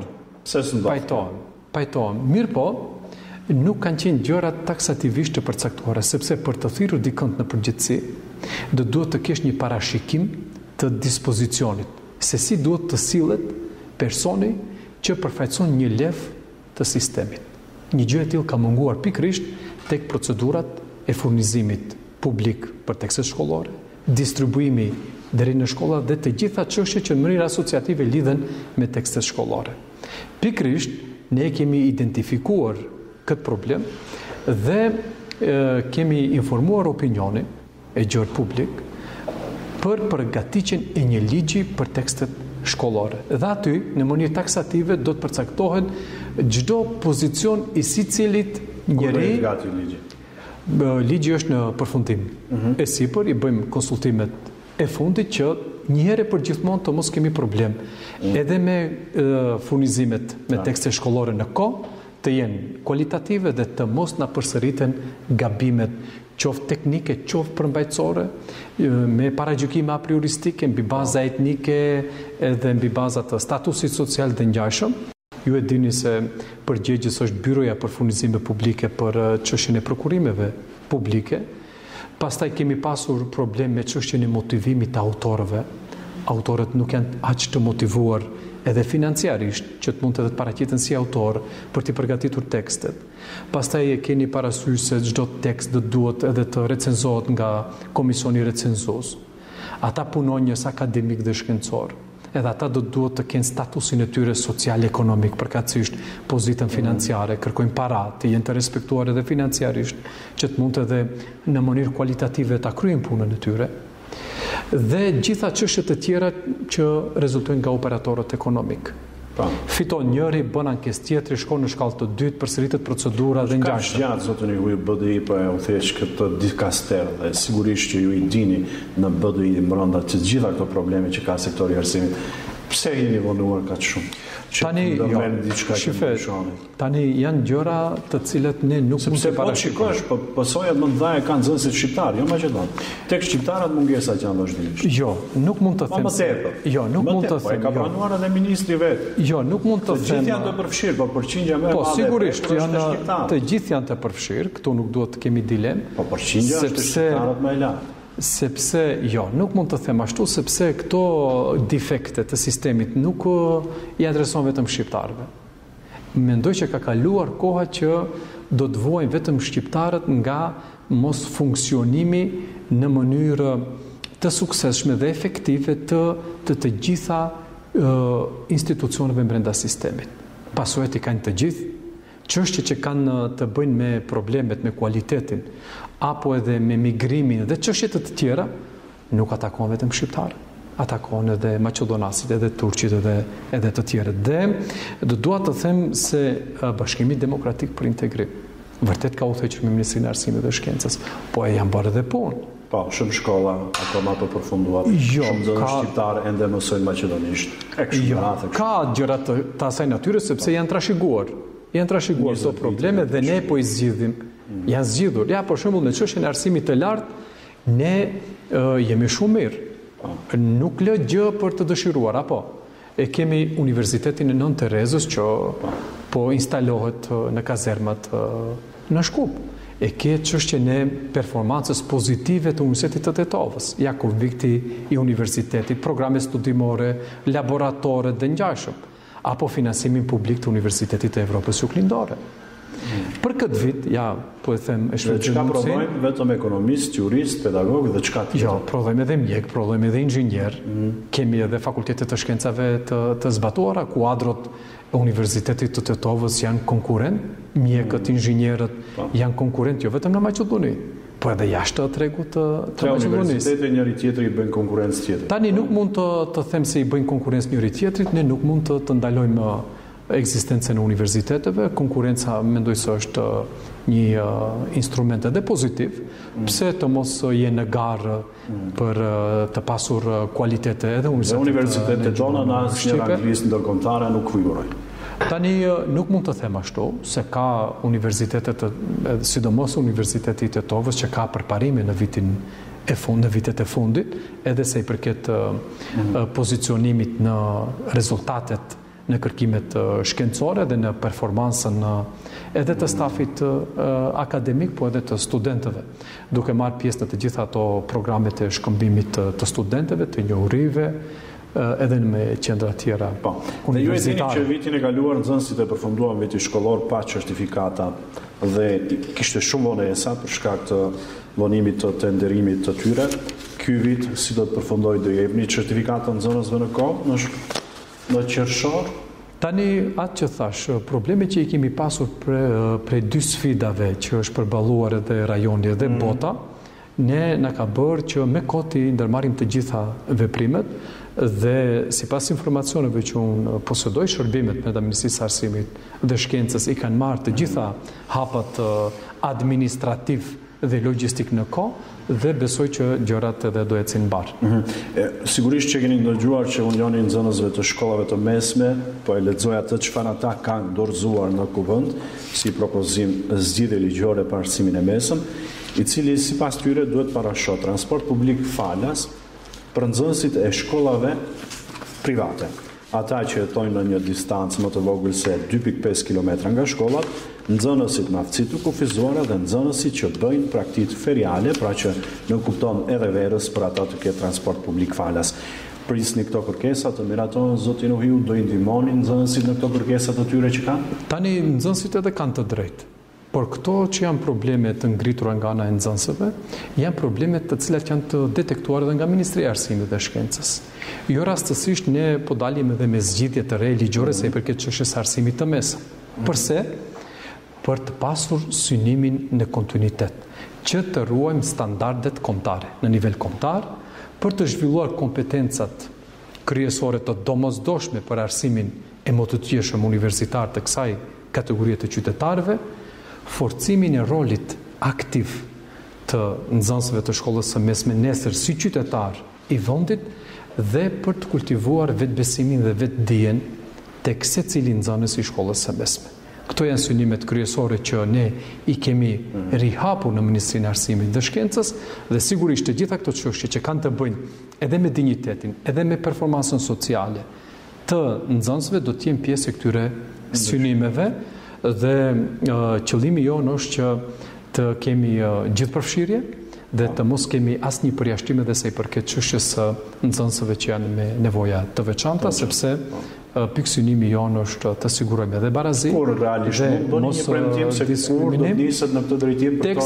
Pajtohen. Mirë po, nuk kanë qenë gjërat taksativisht të përcaktuara, sepse për të thirrur dikënd në përgjegjësi, do duhet të kesh një parashikim të dispozicionit, se si duhet të sillet personi që përfaqëson një lev të sistemit. Një gjë e tillë ka munguar pikërisht tek procedurat e furnizimit publik për tekstet shkollore, distribuimi deri në shkolla dhe të gjitha çështjet që në mënyrë asociative lidhen me tekstet shkollore. Pikërisht ne kemi identifikuar këtë problem dhe kemi informuar opinionin e gjerë publik për përgatitjen e një ligji për tekstet shkollore. Dhe aty, në mënyrë taksative, do të përcaktohet çdo pozicion i sicilit njeri. Gati ligji. Ligji është në përfundim. E sipër i bëjmë konsultimet e fundit që një herë për gjithmonë të mos kemi problem. Edhe me furnizimet me tekste shkollore në kohë të jenë kualitative dhe të mos na përsëriten gabimet, qoftë teknike, qoftë përmbajtësore, me paragjykime a prioristike mbi baza etnike edhe mbi baza të statusit social dhe ngjashëm. Ju e dini se përgjegjës është byroja për furnizime publike për çështjen e prokurimeve publike. Pastaj kemi pasur problem me çështjen e motivimit të autorëve. Autorët nuk janë aq të motivuar edhe financiarisht që të mund të paraqiten si autor për të përgatitur tekstet. Pastaj e keni parasysh se çdo tekst do duhet edhe të recenzohet nga komisioni recenzues. Ata punonjës akademik dhe shkencor, edhe ata do duhet të kenë statusin e tyre social-ekonomik, përkatësisht pozitën financiare, kërkojnë para, të jenë të respektuar edhe financiarisht, që të mund edhe në mënyrë kualitative ta kryejnë punën e tyre. dhe gjitha çështjet e tjera që rezultojnë nga operatorët ekonomik. Fiton njëri, bën ankesë tjetri, shkon në shkallë të dytë, përsëritet procedura dhe ngjashme. Ka gjatë zotën ju BDI po e u thesh këtë dikaster dhe sigurisht që ju i dini në BDI brenda të gjitha këto probleme që ka sektori i arsimit. Pse jeni vonuar kaq shumë? Tani janë gjëra të cilat ne nuk mund të parashikosh, po pasojat më ndaj kanë nxënësit shqiptar, jo maqedon. Tek shqiptarët mungesat janë vazhdimisht. Jo, nuk mund të them. Jo, nuk mund të them. Po e ka pranuar edhe ministri vet. Jo, nuk mund të them. Të gjithë janë të përfshirë, po përqindja më e madhe. Po sigurisht janë të gjithë janë të përfshirë, këtu nuk duhet të kemi dilemë. Po përqindja është shqiptarët më e lartë. Sepse, jo, nuk mund të them ashtu, sepse këto defekte të sistemit nuk i adreson vetëm shqiptarëve. Mendoj që ka kaluar koha që do të vuajnë vetëm shqiptarët nga mos funksionimi në mënyrë të suksesshme dhe efektive të gjitha institucioneve brenda sistemit. Pasojat i kanë të gjithë, çështjet që kanë të bëjnë me problemet, me kualitetin, apo edhe me migrimin dhe çështjet të tjera, nuk atakon vetëm shqiptarët. Atakon edhe maqedonasit, edhe turqit, edhe të tjerët. Dhe dua të them se Bashkimi Demokratik për Integrim vërtet ka udhëhequr me Ministrinë e Arsimit dhe Shkencës, po e janë bërë edhe punë. Po, shumë shkolla akoma të përfunduar. Shumë dhe shqiptarë ende mësojnë maqedonisht. Ka gjëra të asaj natyre sepse janë trashëguar. Janë trashëguar këto probleme dhe ne po i zgjidhim. Janë zgjidhur. Ja, për shembull, në çështjen e arsimit të lartë, ne jemi shumë mirë. Nuk lë gjë për të dëshiruar, apo? E kemi Universitetin e Nën Terezës që po instalohet në kazermat në Shkup. E ke çështjen e performancës pozitive të Universitetit të Tetovës, Jakub Vikti i universitetit, programe studimore, laboratore dhe ngjashëm, apo finansimin publik të Universitetit të Evropës Juglindore. Për këtë vit, ja, po e them, e shfrytëzoj. Çka prodhojnë vetëm ekonomist, jurist, pedagog dhe çka tjetër? Jo, prodhojmë edhe mjek, prodhojmë edhe inxhinier. Kemi edhe fakultetet të shkencave të zbatuara, kuadrot e Universitetit të Tetovës janë konkurrent, mjekët, inxhinierët janë konkurrent jo vetëm në Maqedoni, po edhe jashtë tregut të Maqedonisë. Universitetet njëri tjetrit i bëjnë konkurrencë tjetër. Tani nuk mund të them se i bëjnë konkurrencë njëri tjetrit, ne nuk mund të ndalojmë ekzistencën e universiteteve. Konkurenca mendoj se është një instrument edhe pozitiv, pse të mos jenë në garë për të pasur kualitete edhe universitetet tona në asnjë ranglistë ndërkombëtare nuk figurojnë. Tani nuk mund të them ashtu, se ka universitetet, sidomos Universiteti i Tetovës, që ka përparime në vitet e fundit, edhe se i përket pozicionimit në rezultatet në kërkimet shkencore dhe në performansën edhe të stafit akademik, po edhe të studentëve, duke marrë pjesë në të gjitha ato programet e shkëmbimit të studentëve, të njohurive, edhe me qendra tjera universitare. Dhe ju e dini që vitin e kaluar nxënësit e përfunduan viti shkollor pa certifikata dhe kishte shumë vonesa për shkak të vonimit të tenderimit të tyre. Ky vit si do të përfundojë, do jepni certifikata nxënësve në kohë, në qershor? Tani, atë që thash, probleme që i kemi pasur prej dy sfidave që është përballuar edhe rajoni edhe bota, ne na ka bërë që me kohë ndërmarrim të gjitha veprimet dhe sipas informacioneve që unë posedoj, shërbimet me Ministrisë së Arsimit dhe Shkencës i kanë marrë të gjitha hapat administrativ dhe logjistik në kohë dhe besoj që gjërat edhe do ecin mbar. Sigurisht që keni ndëgjuar që Unioni i Nxënësve të Shkollave të Mesme po e lexoj atë çfarë ata kanë dorëzuar në kuvend si propozim zgjidhje ligjore për arsimin e mesëm, i cili sipas tyre duhet parashot transport publik falas për nxënësit e shkollave private. Ata që jetojnë në një distancë më të vogël se 2.5 km nga shkollat, nxënësit me aftësi të kufizuara dhe nxënësit që bëjnë praktikë feriale, pra që nuk kupton edhe verës për ata të ketë transport publik falas. Prisni këto kërkesa të miratojnë, zotin Uhiu, do i ndihmoni nxënësit në këto kërkesa të tyre që kanë? Tani nxënësit edhe kanë të drejtë. Por këto që janë probleme të ngritura nga ana e nxënësve, janë probleme të cilat janë të detektuar edhe nga Ministria e Arsimit dhe Shkencës. Jo rastësisht ne po dalim edhe me zgjidhje të re ligjore se i përket çështjes së arsimit të mesëm. Përse? Për të pasur synimin në kontinuitet, që të ruajmë standardet kombëtare në nivel kombëtar, për të zhvilluar kompetencat kryesore të domosdoshme për arsimin e mototjeshëm universitar të kësaj kategorie të qytetarëve, forcimin e rolit aktiv të nxënësve të shkollës së mesme nesër si qytetar i vendit dhe për të kultivuar vetbesimin dhe vetdijen tek secili nxënës i shkollës së mesme. Këto janë synimet kryesore që ne i kemi rihapur në Ministrinë e Arsimit dhe Shkencës dhe sigurisht të gjitha këto çështje që kanë të bëjnë edhe me dinjitetin, edhe me performancën sociale të nxënësve do të jenë pjesë e këtyre synimeve dhe qëllimi jonë është që të kemi gjithëpërfshirje dhe të mos kemi asnjë përjashtim edhe sa i përket çështjes së nxënësve që janë me nevoja të veçanta, sepse pikë synimi jonë është të sigurojmë edhe barazi. Por realisht mund bëni një premtim se kur do niset në këtë drejtim për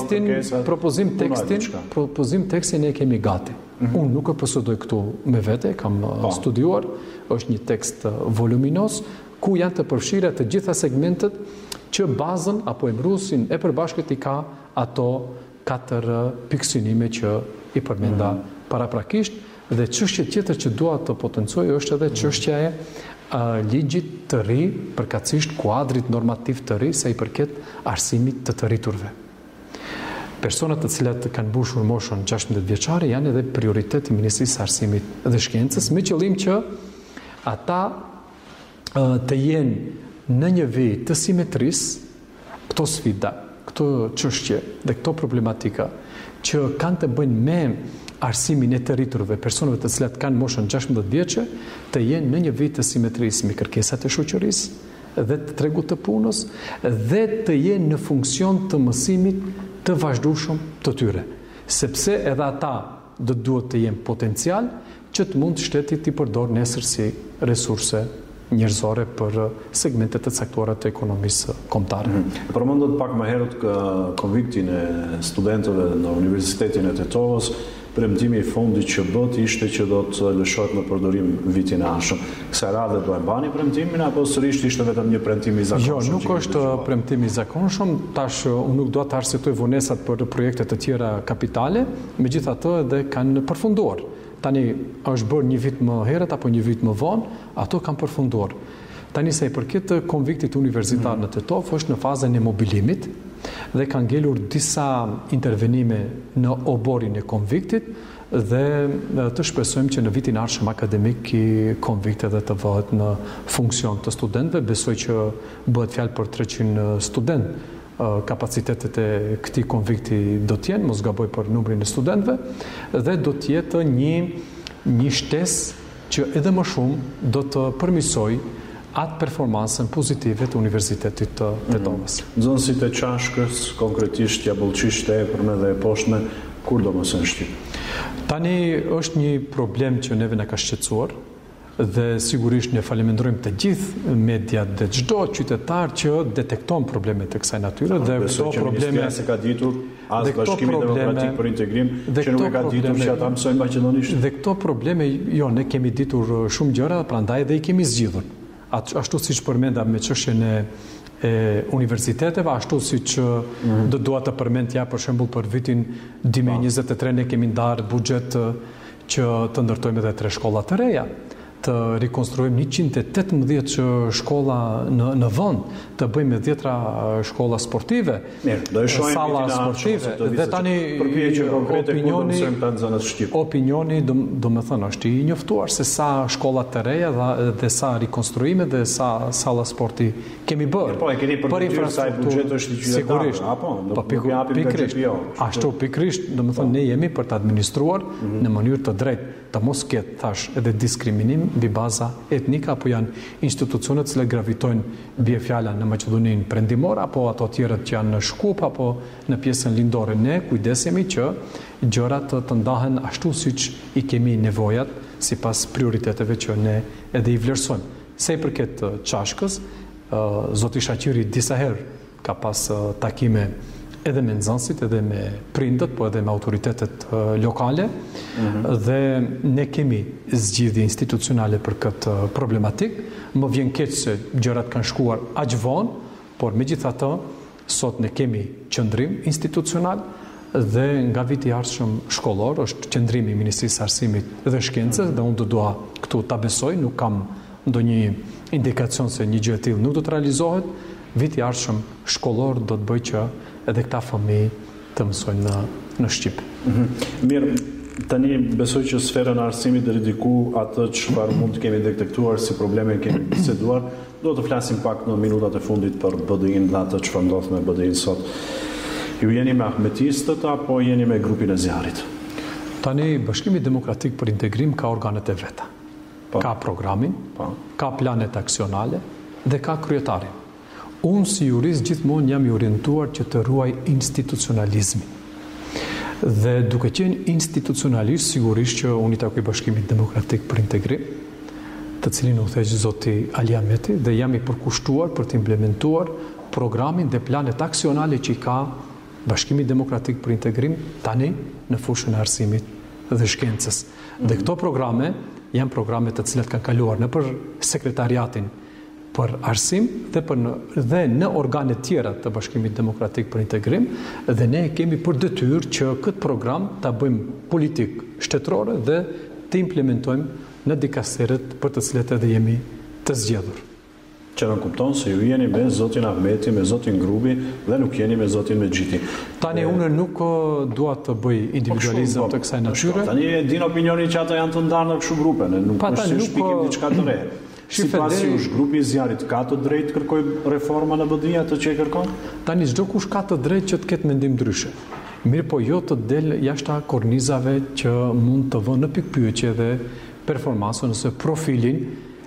këto propozim tekstin e kemi gati. Unë nuk e posëdoj këtu me vete, kam studiuar, është një tekst voluminos ku janë të përfshira të gjitha segmentet që bazën apo emrusin e përbashkët i ka ato 4 pikë synime që i përmenda paraprakisht dhe çështja tjetër që dua të potencoj është edhe çështja e ligjit të ri, përkatësisht kuadrit normativ të ri sa i përket arsimit të rriturve. Personat të cilat kanë mbushur moshën 16 vjeçare janë edhe prioritet i Ministrisë së Arsimit dhe Shkencës, me qëllim që ata të jenë në një vijë të simetrisë këto sfida, këto çështje dhe këto problematika që kanë të bëjnë me arsimin e të rriturve, personave të cilat kanë moshën 16 vjeçë, të jenë në një vijë të simetrisë me kërkesat e shoqërisë dhe të tregut të punës dhe të jenë në funksion të mësimit të vazhdueshëm të tyre, sepse edhe ata do duhet të jenë potencial që të mund shteti t'i përdor nesër si resurse njerëzore për segmentet të caktuara të ekonomisë kombëtare. Përmendët pak më herët konviktin e studentëve në Universitetin e Tetovës, premtimi i fundit që bët ishte që do të lëshohet në përdorim vitin e ardhshëm. Kësaj radhe do e mbani premtimin apo sërish ishte vetëm një premtim i zakonshëm? Jo, nuk është premtim i zakonshëm. Tash unë nuk dua të arsyetoj vonesat për projekte të tjera kapitale, megjithatë edhe kanë përfunduar. Tani është bërë një vit më herët apo një vit më vonë, ato kanë përfunduar. Tani sa i përket konviktit universitar në Tetov është në fazën e mobilimit dhe kanë ngelur disa intervenime në oborin e konviktit dhe të shpresojmë që në vitin ardhshëm akademik i konvikti edhe të vëhet në funksion të studentëve. Besoj që bëhet fjalë për 300 studentë. Kapacitetet e këtij konvikti do të jenë, mos gaboj për numrin e studentëve dhe do të jetë një shtesë që edhe më shumë do të përmirësoj atë performansën pozitive të Universitetit të Tetovës. Nxënësit e Çashkës, konkretisht jabullqisht e epërme dhe e poshtme, kur do mos janë shtyp? Tani është një problem që neve na ka shqetësuar dhe sigurisht ne falenderojmë të gjithë mediat dhe çdo qytetar që detekton probleme të kësaj natyre dhe këto probleme se ka ditur as Bashkimi Demokratik për Integrim që nuk e ka ditur që ata mësojnë maqedonisht. Dhe këto probleme jo ne kemi ditur shumë gjëra, prandaj dhe i kemi zgjidhur. Ashtu siç përmenda me çështjen e universiteteve, ashtu siç do dua të përmend për shembull për vitin 2023 ne kemi ndarë buxhet që të ndërtojmë edhe 3 shkolla të reja, të rikonstruojmë 118 shkolla në vend, të bëjmë 10 shkolla sportive, salla sportive dhe tani opinioni domethënë është i njoftuar se sa shkolla të reja dhe sa rikonstruime dhe sa salla sporti kemi bërë. Po e keni për sa buxhet është i qytetarëve, apo nuk japim pikërisht. Ashtu pikërisht, domethënë ne jemi për të administruar në mënyrë të drejtë, të mos ketë thash edhe diskriminim mbi baza etnike apo janë institucionet që gravitojnë bie fjala në Maqedoninë Perëndimore apo ato tjerët që janë në Shkup apo në pjesën lindore. Ne kujdesemi që gjërat të ndahen ashtu siç i kemi nevojat sipas prioriteteve që ne edhe i vlerësojmë. Sa i përket Çashkës, zoti Shaqiri disa herë ka pas takime edhe me nxënësit, edhe me prindët, po edhe me autoritetet lokale dhe ne kemi zgjidhje institucionale për këtë problematik. Më vjen keq se gjërat kanë shkuar aq vonë, por megjithatë sot ne kemi qendrim institucional dhe nga viti i ardhshëm shkollor është qendrimi i Ministrisë së Arsimit dhe Shkencës dhe unë do dua këtu ta besoj, nuk kam ndonjë indikacion se një gjë e tillë nuk do të realizohet. Viti i ardhshëm shkollor do të bëjë që edhe këta fëmijë të mësojnë në Shqip. Mirë, tani besoj që sferën e arsimit deri diku atë çfarë mund të kemi detektuar si probleme kemi biseduar. Do të flasim pak në minutat e fundit për BDI-n dhe atë çfarë ndodh me BDI-n sot. Ju jeni me ahmetistët apo jeni me grupin e zjarrit? Tani Bashkimi Demokratik për Integrim ka organet e veta. Ka programin, ka planet aksionale dhe ka kryetarin. Unë si jurist gjithmonë jam i orientuar që të ruaj institucionalizmin. Dhe duke qenë institucionalisht, sigurisht që unë i takoj Bashkimit Demokratik për Integrim, të cilin u theq zoti Ali Ahmeti, dhe jam i përkushtuar për të implementuar programin dhe planet aksionale që i ka Bashkimi Demokratik për Integrim tani në fushën e arsimit dhe shkencës. Dhe këto programe janë programe të cilat kanë kaluar në për sekretariatin për arsim dhe në organet tjera të Bashkimit Demokratik për Integrim, dhe ne kemi për detyrë që këtë program ta bëjmë politik shtetërore dhe të implementojmë në dikasteret për të cilat edhe jemi të zgjedhur. Që në kupton se ju jeni me zotin Ahmeti, me zotin Grubi dhe nuk jeni me zotin Mexhiti. Tani unë nuk dua të bëj individualizëm të kësaj natyre. Tani e din opinionin që ata janë të ndarë në kështu grupe, ne nuk është se shpikim diçka të re. Sipas jush, grupi i zjarrit ka të drejtë kërkoj reforma në BDI atë që e kërkon? Tani çdo kush ka të drejtë që të ketë mendim ndryshe. Mirë, po jo të del jashtë kornizave që mund të vënë në pikpyetje dhe performancën ose profilin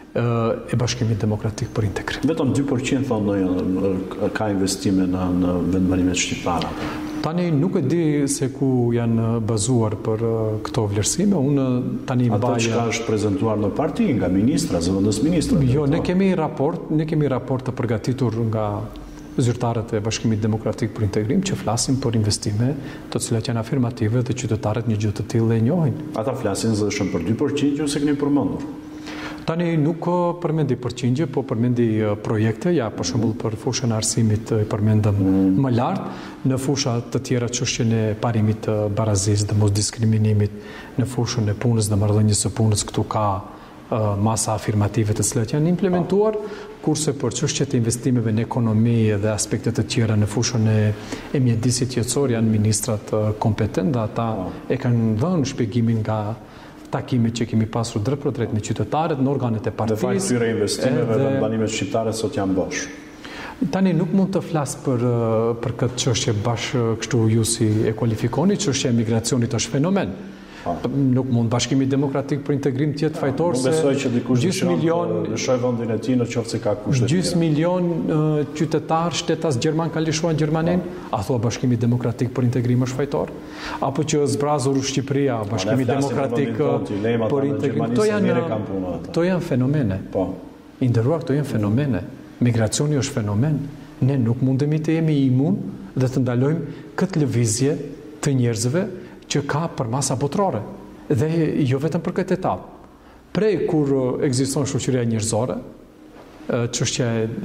e Bashkimit Demokratik për Integrim. Vetëm 2% thonë ka investime në vendbanimet shqiptare. Tani nuk e di se ku janë bazuar për këto vlerësime. Unë tani mbaj atë që është prezantuar në parti nga ministra, zëvendës ministra. Jo, ne kemi raport të përgatitur nga zyrtarët e Bashkimit Demokratik për Integrim që flasin për investime të cilat janë afirmative dhe qytetarët një gjë të tillë e njohin. Ata flasin zëshëm për 2% që se keni përmendur. Tani nuk përmendi përqindje, po përmendi projekte, ja për shembull për fushën e arsimit i përmendëm më lart, në fusha të tjera çështjen e parimit të barazisë dhe mosdiskriminimit, në fushën e punës dhe marrëdhënies së punës, këtu ka masa afirmative të cilat janë implementuar, kurse për çështjet e investimeve në ekonomi dhe aspekte të tjera në fushën e mjedisit jetësor janë ministrat kompetent dhe ata e kanë dhënë shpjegimin nga takimet që kemi pasur drejt për drejt me qytetarët, në organet e partisë. Dhe fakt këtyre investimeve dhe banimet shqiptare sot janë bosh. Tani nuk mund të flas për këtë çështje bashkë kështu ju si e kualifikoni, çështja e migracionit është fenomen. Nuk mund Bashkimi Demokratik për Integrim të jetë fajtor se gjysmë milion lëshoj vendin e tij në qoftë se ka kushte. Gjysmë milion qytetar shtetas gjerman kanë lëshuar Gjermaninë, a thua Bashkimi Demokratik për Integrim është fajtor? Apo që zbrazur Shqipëria, Bashkimi Demokratik për Integrim, këto janë fenomene. Po. I nderuar, këto janë fenomene. Migracioni është fenomen. Ne nuk mundemi të jemi imun dhe të ndalojmë këtë lëvizje të njerëzve që ka për masa botërore, dhe jo vetëm për këtë etapë. Prej kur ekziston shoqëria njerëzore, çështja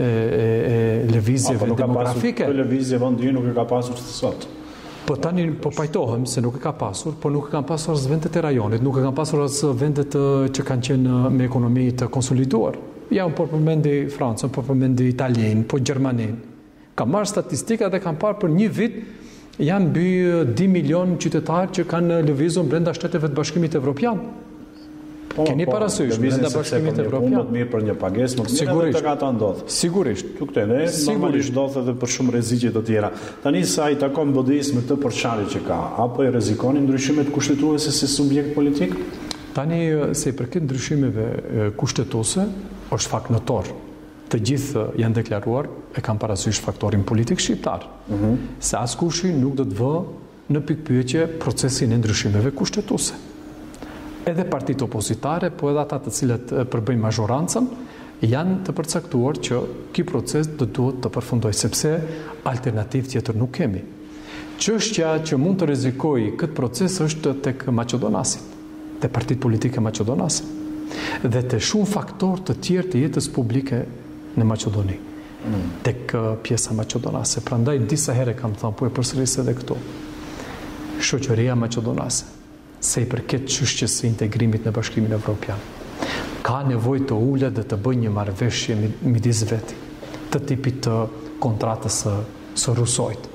e lëvizjeve demografike. Po lëvizje vendi nuk e ka pasur sot. Po tani po pajtohem se nuk e ka pasur, po nuk e kanë pasur as vendet e rajonit, nuk e kanë pasur as vendet që kanë qenë me ekonomi të konsoliduar. Ja, po përmendi Francën, po përmendi Italinë, po Gjermaninë. Kam marrë statistika dhe kam parë për një vit janë mbi 10 milion qytetarë që kanë lëvizur brenda shteteve të Bashkimit Evropian. Keni parasysh brenda Bashkimit Evropian. Më mirë për një pagesë, më mirë të ata ndodh. Sigurisht. Këtu ne normalisht ndodh edhe për shumë rreziqe të tjera. Tani sa i takon BDI-s me këtë përçarje që ka, apo i rrezikoni ndryshimet kushtetuese si subjekt politik? Tani se i përket ndryshimeve kushtetuese, është fakt notor. Të gjithë janë deklaruar, e kanë parasysh faktorin politik shqiptar. Se askushi nuk do të vë në pikpyetje procesin e ndryshimeve kushtetuese. Edhe partitë opozitare, po edhe ata të cilët përbëjnë mazhorancën, janë të përcaktuar që ky proces do duhet të përfundojë, sepse alternativë tjetër nuk kemi. Çështja që mund të rrezikojë këtë proces është tek maqedonasit, te partitë politike maqedonase, dhe te shumë faktorë të tjerë të jetës publike në Maqedoni, tek pjesa maqedonase. Prandaj disa herë kam thënë, po e përsëris edhe këtu. shoqëria maqedonase, se i përket çështjes së integrimit në Bashkimin Evropian, ka nevojë të ulet dhe të bëjë një marrëveshje midis veti, të tipit të kontratës së rusojt.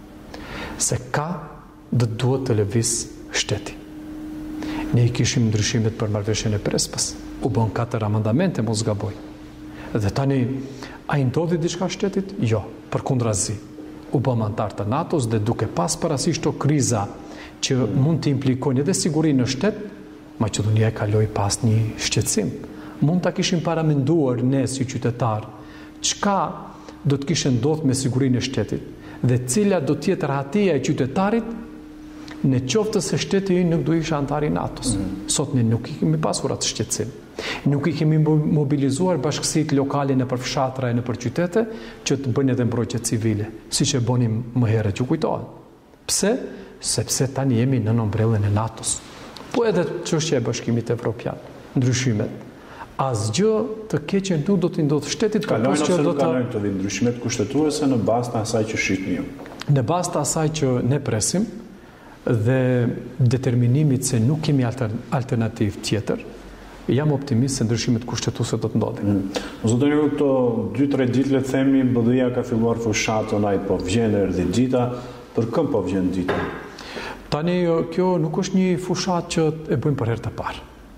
Se ka dhe duhet të lëviz shteti. Ne i kishim ndryshimet për marrëveshjen e Prespës. U bën 4 amandamente, mos gaboj. Dhe tani, a i ndodhi diçka shtetit? Jo, përkundrazi. U bëm antar të NATO-s dhe duke pas parasysh to kriza që mund të implikojnë edhe sigurinë në shtet, Maqedonia e kaloi pas një shqetësim. Mund ta kishim paramenduar ne si qytetar çka do të kishte ndodhur me sigurinë e shtetit dhe cila do të jetë rahatia e qytetarit në qoftë se shteti nuk do ishte antar i NATO-s. Sot ne nuk i kemi pasur atë shqetësim. Nuk i kemi mobilizuar bashkësitë lokale nëpër fshatra e nëpër qytete që të bëjnë edhe mbrojtje civile, siç e bënim më herët, ju kujtohet. Pse? Sepse tani jemi në ombrellën e NATO-s. Po edhe çështja e Bashkimit Evropian, ndryshimet. Asgjë të keqe nuk do të ndodhë shtetit përpos që do të kalojnë këto ndryshimet kushtetuese në bazë të asaj që shihni ju. Në bazë të asaj që ne presim dhe determinimit se nuk kemi alternativë tjetër, jam optimist se ndryshimet kushtetuese do të ndodhin. Zotëri, këto 2-3 ditë le të themi BDI-ja ka filluar fushatën, ai po vjen erdhi dita, për këm po vjen dita? Tani kjo nuk është një fushat që e bëjmë për herë të parë.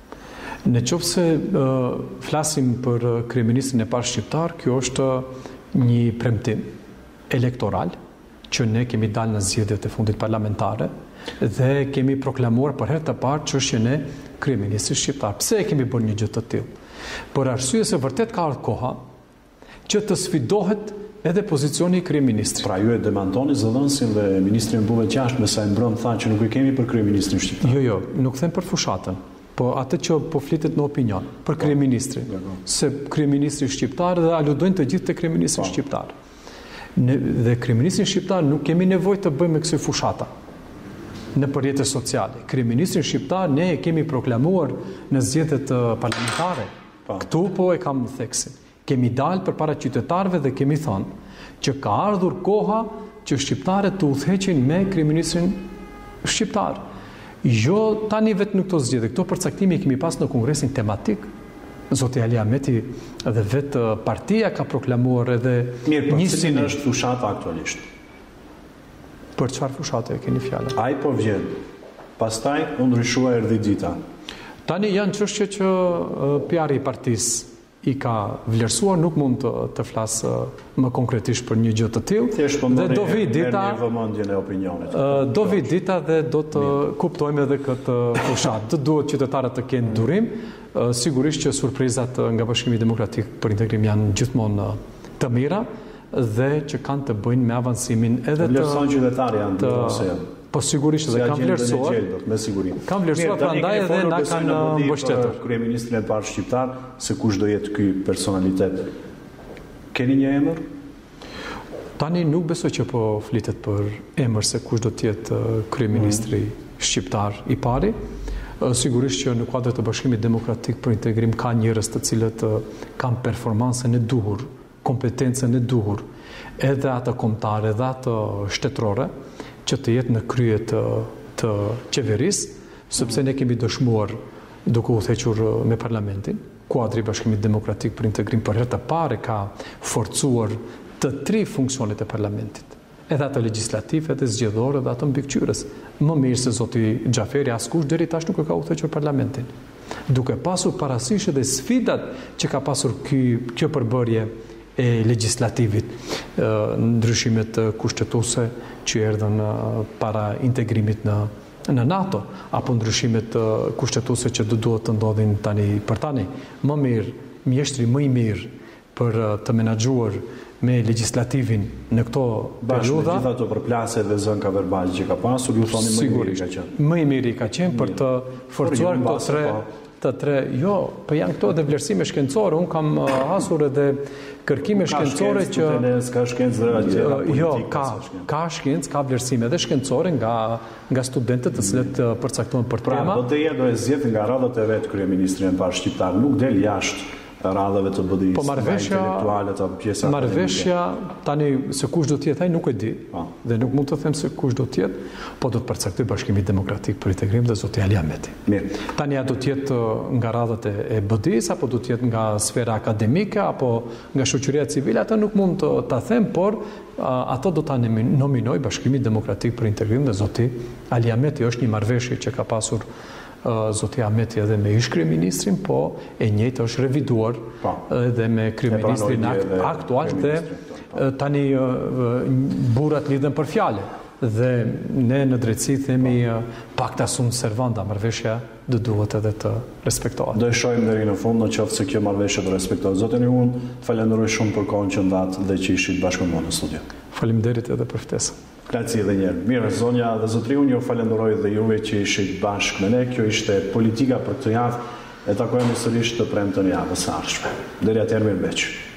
Në qoftë se flasim për kryeministrin e parë shqiptar, kjo është një premtim elektoral që ne kemi dalë në zgjedhjet e fundit parlamentare dhe kemi proklamuar për herë të parë çështjen e kryeministrit shqiptar. Pse e kemi bërë një gjë të tillë? Për arsye se vërtet ka ardhur koha që të sfidohet edhe pozicioni i kryeministrit. Pra ju e demantoni zëdhënësin dhe ministrin Mbuve Qasht me sa e mbrëm tha që nuk i kemi për kryeministrin shqiptar. Jo, nuk them për fushatën, po atë që po flitet në opinion, për kryeministrin. Se kryeministri shqiptar dhe aludojnë të gjithë të kryeministrin shqiptar. Dhe kryeministrin shqiptar nuk kemi nevojë të bëjmë me kësaj fushata në përjetës sociale. Kryeministrin shqiptar ne e kemi proklamuar në zgjedhjet parlamentare. Këtu po e kam theksin. Kemi dalë për para qytetarëve dhe kemi thënë që ka ardhur koha që shqiptarët të udhëheqin me kryeministrin shqiptar. Jo tani vetë në këto zgjedhje, këto përcaktime kemi pas në kongresin tematik. Zoti Ali Ahmeti dhe vetë partia ka proklamuar edhe një cilin është fushata aktualisht. Për çfarë fushate e keni fjalën? Ai po vjen. Pastaj u ndryshua erdhi dita. Tani janë çështje që PR-i i partisë i ka vlerësuar, nuk mund të flas më konkretisht për një gjë të tillë. Dhe do vi dita vëmendjen e opinionit. Do vi dita dhe do të kuptojmë edhe këtë fushat. Të duhet qytetarët të kenë durim. Sigurisht që surprizat nga Bashkimi Demokratik për Integrim janë gjithmonë të mira dhe që kanë të bëjnë me avancimin edhe të vlerësojnë qytetarë janë ose po sigurisht edhe kanë vlerësuar. Me siguri. Kanë vlerësuar prandaj edhe na kanë mbështetur. Kryeministrin e parë shqiptar se kush do jetë ky personalitet. Keni një emër? Tani nuk besoj që po flitet për emër se kush do të jetë kryeministri shqiptar i pari. Sigurisht që në kuadër të Bashkimit Demokratik për Integrim ka njerëz të cilët kanë performancën e duhur, kompetencën e duhur, edhe ato kombëtare, edhe ato shtetërore, që të jetë në krye të qeverisë, sepse ne kemi dëshmuar duke u thequr me parlamentin. Kuadri i Bashkimit Demokratik për Integrim për herë të parë ka forcuar të 3 funksionet e parlamentit. Edhe ato legjislativ, edhe zgjedhor, edhe ato mbikëqyrës. Më mirë se zoti Xhaferi askush deri tash nuk e ka u thequr parlamentin. Duke pasur parasysh edhe sfidat që ka pasur kjo përbërje e legjislativit, ndryshimet kushtetuese që erdhën para integrimit në NATO, apo ndryshimet kushtetuese që duhet të ndodhin për tani. Më mirë, mjeshtri më i mirë për të menaxhuar me legjislativin në këto periudha. Bashkë me gjitha ato përplasje dhe zënka verbale që ka pasur, ju thoni më i miri ka qenë. Më i miri ka qenë për të forcuar këto tre, jo, për janë këto edhe vlerësime shkencore. Unë kam hasur edhe kërkime shkencore që ka shkencë dhe politika. Jo, ka shkencë, ka vlerësime edhe shkencore nga studentët të cilët përcaktohen për tema. Pra, do e zgjedh nga radhët e vet kryeministrin e parë shqiptar, nuk del jashtë radhave të BDI-s, intelektuale të pjesa akademike. Marrëveshja tani se kush do të jetë ai nuk e di. Dhe nuk mund të them se kush do të jetë, po do të përcaktoj Bashkimi Demokratik për Integrim dhe zoti Ali Ahmeti. Mirë. Tani do të jetë nga radhët e BDI-s apo do të jetë nga sfera akademike apo nga shoqëria civile, atë nuk mund të ta them, por ato do ta nominoj Bashkimi Demokratik për Integrim dhe zoti Ali Ahmeti. Është një marrëveshje që ka pasur zoti Ahmeti edhe me ish kryeministrin, po e njëjtë është reviduar edhe me kryeministrin aktual dhe tani burrat lidhen për fjalë. Dhe ne në drejtësi themi pacta sunt servanda, marrëveshja do duhet edhe të respektohet. Do e shohim deri në fund, në qoftë se kjo marrëveshje do respektohet. Zotëri, unë falenderoj shumë për kohën që ndatë dhe që ishit bashkë me në studio. Faleminderit edhe për ftesën. Grazie edhe njerë. Mirë, zonja dhe zotëri, unë ju falenderoj dhe juve që ishit bashkë me ne. Kjo ishte politika për këtë javë, e takojmë sërish të premtën javës së ardhshme. Deri atëherë, mirëmbëjtje.